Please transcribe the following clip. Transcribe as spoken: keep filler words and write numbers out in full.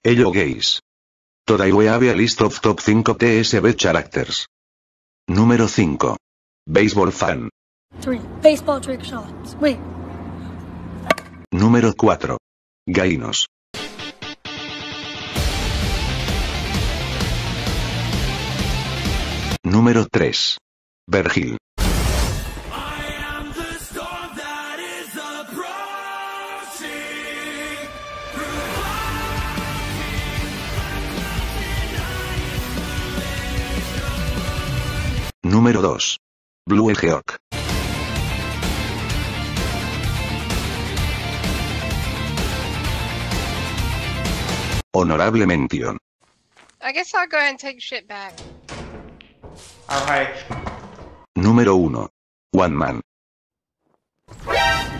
Hello guys. Today we have a list of top five T S B characters. Número cinco. Baseball fan. three. Baseball trick shots. Wait. Número cuatro. Gainos. Número tres. Vergil. Número dos. Blue Geok. Honorable mention. I guess I'll go ahead and take shit back. Alright. Número uno. One Man.